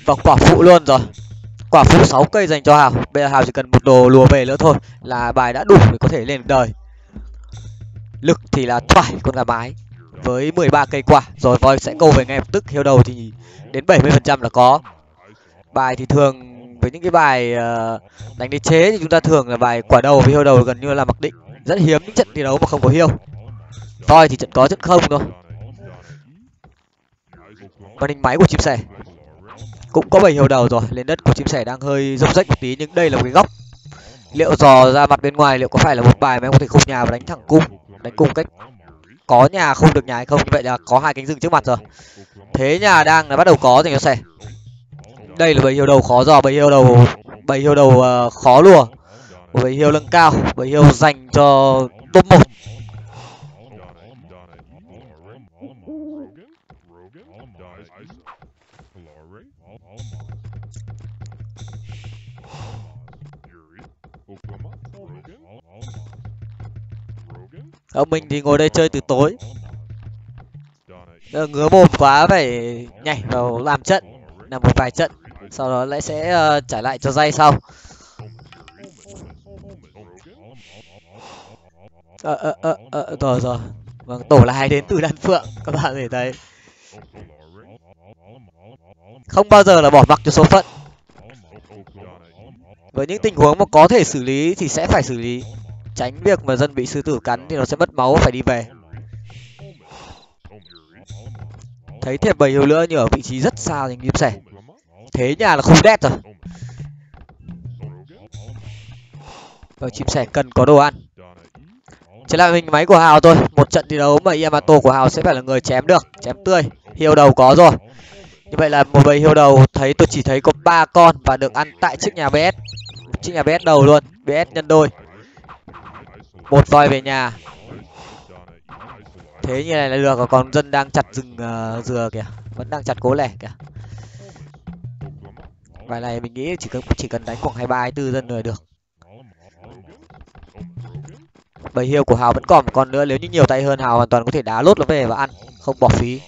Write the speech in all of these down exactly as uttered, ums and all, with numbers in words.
Và quả phụ luôn rồi. Quả phụ sáu cây dành cho Hào. Bây giờ Hào chỉ cần một đồ lùa về nữa thôi là bài đã đủ để có thể lên đời. Lực thì là thoải con gà mái với mười ba cây quả. Rồi voi sẽ câu về ngay lập tức. Hiêu đầu thì đến bảy mươi phần trăm là có. Bài thì thường với những cái bài uh, đánh đế chế thì chúng ta thường là bài quả đầu với hiêu đầu gần như là mặc định. Rất hiếm những trận thi đấu mà không có hiêu. Voi thì trận có trận không thôi. Màn hình máy của chim sẻ cũng có bảy hiêu đầu rồi. Lên đất của chim sẻ đang hơi rông rách một tí, nhưng đây là một cái góc. Liệu dò ra mặt bên ngoài liệu có phải là một bài mà em có thể khung nhà và đánh thẳng cung, đánh cung cách có nhà không được nhà hay không? Như vậy là có hai cánh rừng trước mặt rồi. Thế nhà đang là bắt đầu có dành cho sẻ. Đây là bầy hiêu đầu khó dò, bầy hiêu đầu bầy hiêu đầu uh, khó lùa. Bầy hiêu nâng cao, bầy hiêu dành cho top một. Ông mình thì ngồi đây chơi từ tối. Ngứa mồm quá phải nhảy vào làm trận, làm một vài trận, sau đó lại sẽ uh, trả lại cho dây sau. Ờ ờ ờ ờ rồi rồi. Vâng, tổ lại đến từ Đan Phượng, các bạn có thể thấy. Không bao giờ là bỏ mặc cho số phận. Với những tình huống mà có thể xử lý thì sẽ phải xử lý. Tránh việc mà dân bị sư tử cắn thì nó sẽ mất máu phải đi về. Thấy thêm bầy hiêu nữa nhưng ở vị trí rất xa thành chim sẻ. Thế nhà là không đét rồi. Và chim sẻ cần có đồ ăn. Trở lại hình máy của Hào thôi. Một trận thi đấu mà Yamato của Hào sẽ phải là người chém được, chém tươi. Hiêu đầu có rồi. Như vậy là một bầy hiêu đầu thấy tôi chỉ thấy có ba con và được ăn tại chiếc nhà bê ét. Chiếc nhà bê ét đầu luôn, bê ét nhân đôi. Một voi về nhà. Thế như này là được, còn dân đang chặt rừng uh, dừa kìa, vẫn đang chặt cố lẻ kìa. Bài này mình nghĩ chỉ cần chỉ cần đánh khoảng hai ba hai tư dân rồi được. Bầy hiêu của Hào vẫn còn một con nữa, nếu như nhiều tay hơn Hào hoàn toàn có thể đá lốt nó về và ăn, không bỏ phí.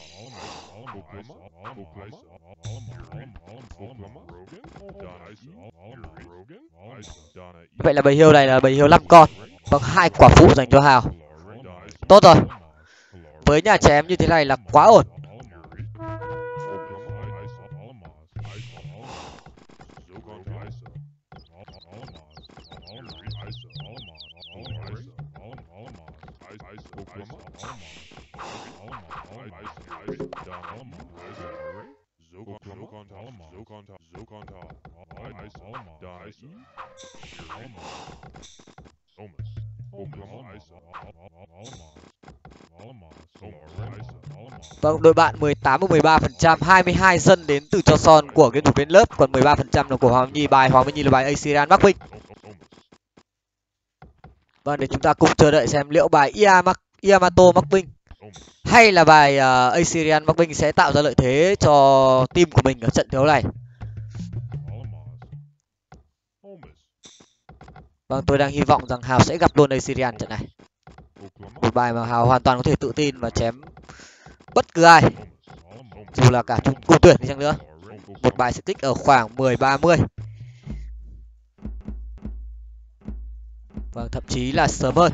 Vậy là bầy hiêu này là bầy hiêu năm con, vâng, hai quả phụ dành cho Hào. Tốt rồi. Với nhà chém như thế này là quá ổn. Vâng, đội bạn mười tám và mười ba phần trăm, hai mươi hai dân đến từ cho son của game thủ bên lớp, còn mười ba phần trăm là của Hoàng Nhi. Bài Hoàng Nhi là bài Assyrian Bắc Binh. Vâng, để chúng ta cùng chờ đợi xem liệu bài Yamato Bắc Binh hay là bài uh, Assyrian Bắc Binh sẽ tạo ra lợi thế cho team của mình ở trận đấu này. Vâng, tôi đang hy vọng rằng Hào sẽ gặp luôn Assyrian trận này. Một bài mà Hào hoàn toàn có thể tự tin và chém bất cứ ai, dù là cả chung cung tuyển đi chăng nữa. Một bài sẽ tích ở khoảng mười ba mươi. Vâng, thậm chí là sớm hơn.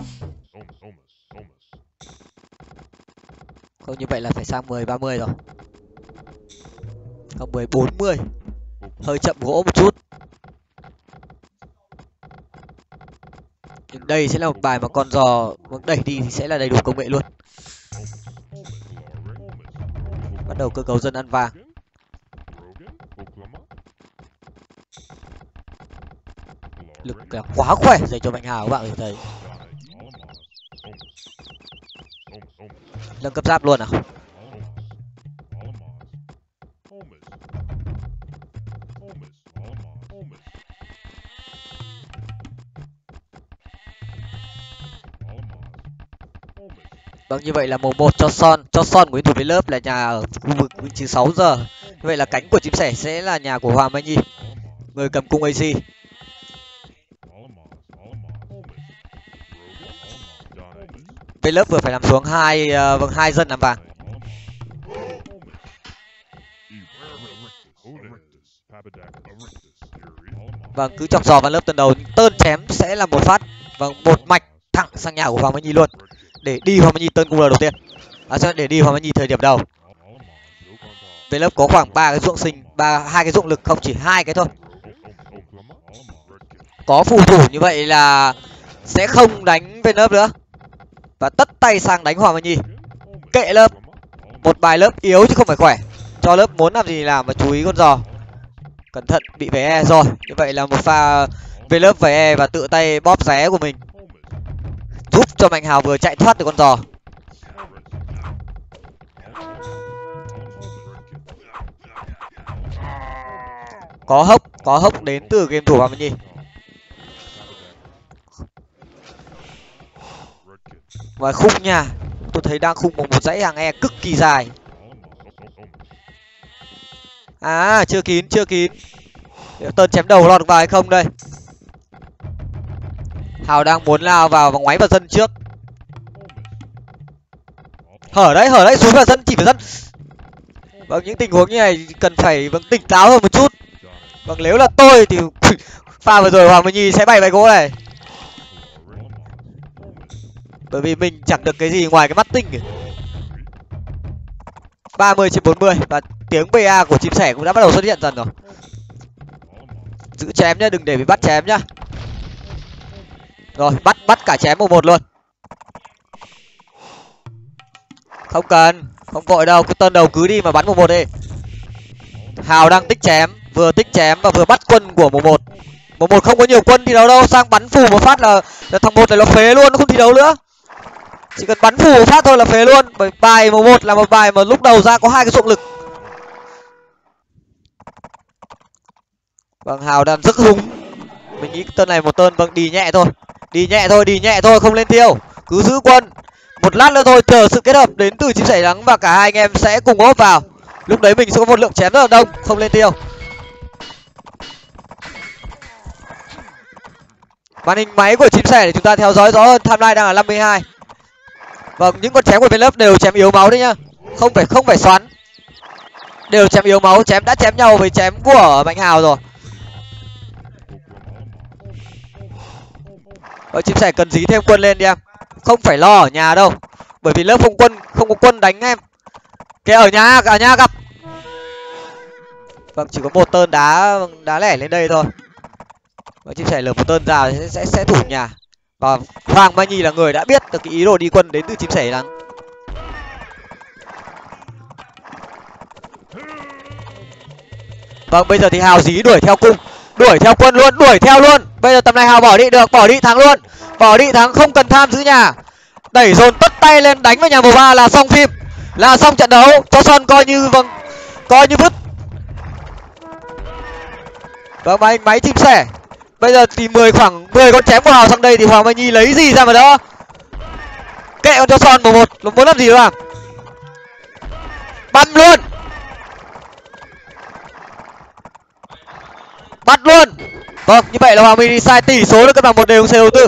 Không, như vậy là phải sang mười ba mươi rồi. Không, mười bốn mươi. Hơi chậm gỗ một chút. Nhưng đây sẽ là một bài mà con giò đẩy đi thì sẽ là đầy đủ công nghệ luôn. Bắt đầu cơ cấu dân ăn vàng. Lực là quá khỏe dành cho Mạnh Hào, các bạn có thể thấy. Nâng cấp giáp luôn nào. Vâng, như vậy là màu một cho son. Cho son của thủ với lớp là nhà ở khu vực vị trí sáu giờ. Như vậy là cánh của chim sẻ sẽ là nhà của Hoàng Mai Nhi, người cầm cung a xê. Bên lớp vừa phải làm xuống hai uh, vâng hai dân làm vàng. Vâng, cứ chọc giò vào lớp tuần đầu, tơn chém sẽ là một phát. Vâng, một mạch thẳng sang nhà của Hoàng Mai Nhi luôn. Để đi Hoàng Mai Nhi tơn cung đầu tiên. À, để đi Hoàng Mai Nhi thời điểm đầu. Về lớp có khoảng ba cái ruộng sinh, ba hai cái ruộng lực, không chỉ hai cái thôi. Có phù thủ như vậy là sẽ không đánh về lớp nữa. Và tất tay sang đánh Hoàng Mai Nhi. Kệ lớp. Một bài lớp yếu chứ không phải khỏe. Cho lớp muốn làm gì làm và chú ý con giò. Cẩn thận bị về e rồi. Như vậy là một pha về lớp về e và tự tay bóp ré của mình. Giúp cho Mạnh Hào vừa chạy thoát được con giò. Có hốc, có hốc đến từ game thủ Hoàng Mai Nhi. Và khung nhà, tôi thấy đang khung một, một dãy hàng e cực kỳ dài. À, chưa kín, chưa kín. Tơn chém đầu lọt được vào hay không đây? Hào đang muốn lao vào và ngoáy vào dân trước. Hở đấy, hở đấy, xuống vào dân, chỉ vào dân. Vâng, những tình huống như này cần phải vâng tỉnh táo hơn một chút. Vâng, nếu là tôi thì pha vừa rồi Hoàng Mai Nhi sẽ bày bài gỗ này. Bởi vì mình chẳng được cái gì ngoài cái mắt tinh kìa. ba mươi trên bốn mươi và tiếng bê a của chim sẻ cũng đã bắt đầu xuất hiện dần rồi. Giữ chém nhá, đừng để bị bắt chém nhá. Rồi, bắt bắt cả chém một một luôn. Không cần, không vội đâu, cứ tơn đầu cứ đi mà bắn một một đi. Hào đang tích chém, vừa tích chém và vừa bắt quân của một một. một một không có nhiều quân thi đấu đâu, sang bắn phù một phát là, là thằng một này nó phế luôn, nó không thi đấu nữa. Chỉ cần bắn phù một phát thôi là phế luôn. Bởi bài một một là một bài mà lúc đầu ra có hai cái dụng lực. Vâng, Hào đang rất húng. Mình nghĩ tơn này một tơn vâng đi nhẹ thôi. Đi nhẹ thôi, đi nhẹ thôi, không lên tiêu. Cứ giữ quân. Một lát nữa thôi, chờ sự kết hợp đến từ chim sẻ trắng và cả hai anh em sẽ cùng ốp vào. Lúc đấy mình sẽ có một lượng chém rất là đông, không lên tiêu. Màn hình máy của chim sẻ để chúng ta theo dõi rõ hơn. Timeline đang là năm mươi hai. Vâng, những con chém của bên lớp đều chém yếu máu đấy nhá. Không phải không phải xoắn. Đều chém yếu máu, chém đã chém nhau với chém của Mạnh Hào rồi. Vâng, chim sẻ cần dí thêm quân lên đi em. Không phải lo ở nhà đâu. Bởi vì lớp không quân, không có quân đánh em. Kìa ở nhà, ở nhà gặp. Vâng, chỉ có một tơn đá đá lẻ lên đây thôi. Và chim sẻ lở một tơn ra sẽ, sẽ sẽ thủ nhà. Và Hoàng Mai Nhi là người đã biết được cái ý đồ đi quân đến từ chim sẻ trắng. Vâng, bây giờ thì Hào dí đuổi theo cung, đuổi theo quân luôn, đuổi theo luôn. Bây giờ tầm này Hào bỏ đi được, bỏ đi thắng luôn. Bỏ đi thắng, không cần tham giữ nhà. Đẩy dồn tất tay lên đánh vào nhà màu ba là xong phim. Là xong trận đấu, cho Son coi như vâng coi như vứt. Vâng, máy máy chim sẻ. Bây giờ thì mười khoảng mười con chém của Hào sang đây thì Hoàng Mai Nhi lấy gì ra mà đỡ. Kệ con cho Son một một, nó muốn làm gì làm. Bắn luôn. Bắt luôn. Vâng, như vậy là Hoàng Mai Nhi sai tỷ số được cân bằng một đều C đầu tư.